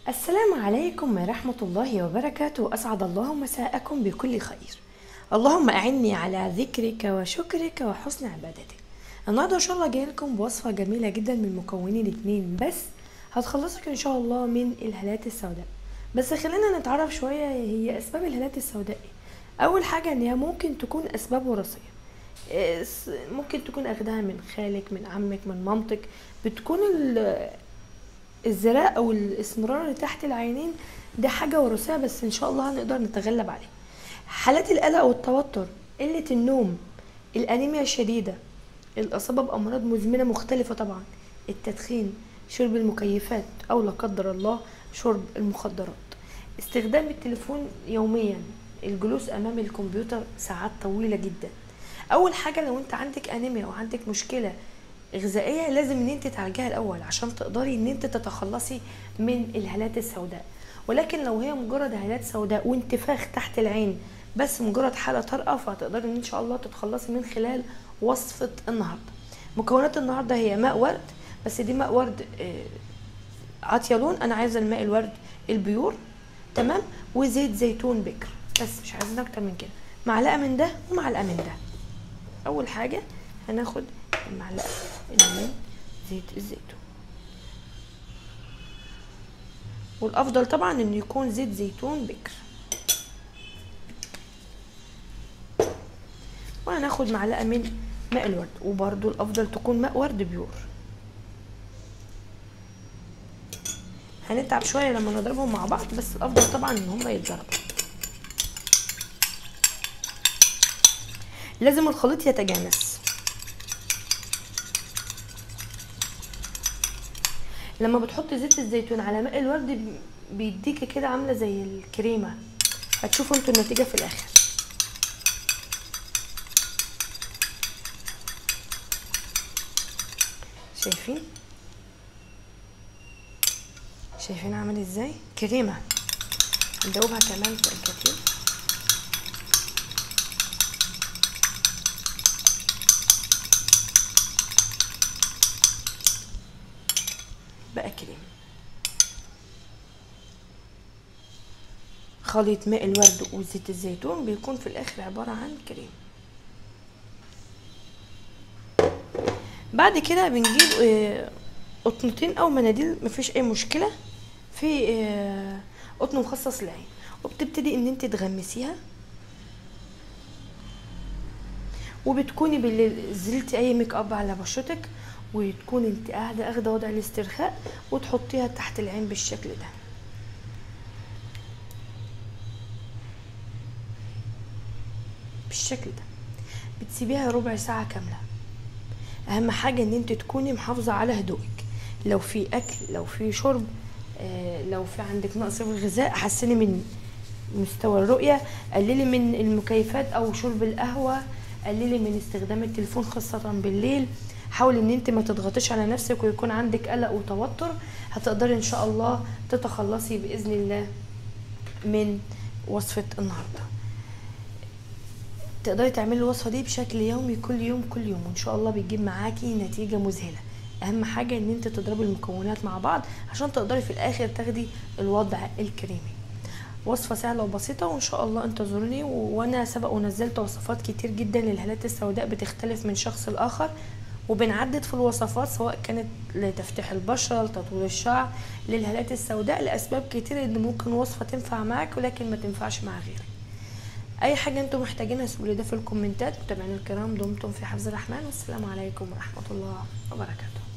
السلام عليكم ورحمة الله وبركاته. أسعد الله مساءكم بكل خير. اللهم أعني على ذكرك وشكرك وحسن عبادتك. النهاردة إن شاء الله جاي لكم بوصفة جميلة جدا من مكونين 2 بس هتخلصك إن شاء الله من الهالات السوداء. بس خلينا نتعرف شوية هي أسباب الهالات السوداء إيه. أول حاجة إن هي ممكن تكون أسباب وراثية، ممكن تكون أخدها من خالك، من عمك، من مامتك. بتكون الزراء او الاسمرار اللي تحت العينين ده حاجه وراثيه، بس ان شاء الله هنقدر نتغلب عليها. حالات القلق والتوتر، قله النوم، الانيميا الشديده، الاصابه بامراض مزمنه مختلفه طبعا، التدخين، شرب المكيفات او لا قدر الله شرب المخدرات، استخدام التليفون يوميا، الجلوس امام الكمبيوتر ساعات طويله جدا. اول حاجه لو انت عندك انيميا او عندك مشكله غذائيه لازم ان انت تعالجيها الاول عشان تقدري ان انت تتخلصي من الهالات السوداء. ولكن لو هي مجرد هالات سوداء وانتفاخ تحت العين بس مجرد حاله طارئه فهتقدري ان شاء الله تتخلصي من خلال وصفه النهارده. مكونات النهارده هي ماء ورد، بس دي ماء ورد عاطيه لون، انا عايزه الماء الورد البيور تمام، وزيت زيتون بكر، بس مش عايزين اكتر من كده. معلقه من ده ومعلقه من ده. اول حاجه هناخد المعلقه من زيت الزيتون، والافضل طبعا انه يكون زيت زيتون بكر. وهناخد معلقه من ماء الورد، وبرده الافضل تكون ماء ورد بيور. هنتعب شويه لما نضربهم مع بعض، بس الافضل طبعا ان هما يتضربوا. لازم الخليط يتجانس. لما بتحط زيت الزيتون على ماء الورد بيديكي كده عامله زي الكريمه، هتشوفوا انتوا النتيجه في الاخر. شايفين عامل ازاي كريمه. هندوبها كمان في الكتير. بقى كريم. خليط ماء الورد وزيت الزيتون بيكون في الاخر عبارة عن كريم. بعد كده بنجيب قطنتين او مناديل، مفيش اي مشكلة، في قطن مخصص للعين، وبتبتدي ان انت تغمسيها، وبتكوني بالليل زلتي اي ميك اب على بشرتك، وتكون انت قاعده اخده وضع الاسترخاء، وتحطيها تحت العين بالشكل ده. بالشكل ده بتسيبيها ربع ساعه كامله. اهم حاجه ان انت تكوني محافظه على هدوءك. لو في اكل، لو في شرب، لو في عندك نقص في الغذاء، حسني من مستوى الرؤيه، قللي من المكيفات او شرب القهوه، قللي من استخدام التليفون خاصه بالليل. حاولي ان انت ما تضغطيش على نفسك ويكون عندك قلق وتوتر. هتقدري ان شاء الله تتخلصي باذن الله من وصفه النهارده. تقدري تعملي الوصفه دي بشكل يومي كل يوم كل يوم، وان شاء الله بيجيب معاكي نتيجه مذهله. اهم حاجه ان انت تضربي المكونات مع بعض عشان تقدري في الاخر تاخدي الوضع الكريمي. وصفه سهله وبسيطه، وان شاء الله انتظروني. وانا سبق ونزلت وصفات كتير جدا للهالات السوداء بتختلف من شخص لاخر، وبنعدد في الوصفات سواء كانت لتفتيح البشره، لتطويل الشعر، للهالات السوداء، لاسباب كتير ان ممكن وصفه تنفع معاك ولكن ما تنفعش مع غيرك. اي حاجه انتم محتاجينها سيبولي ده في الكومنتات. متابعينا الكرام، دمتم في حفظ الرحمن، والسلام عليكم ورحمه الله وبركاته.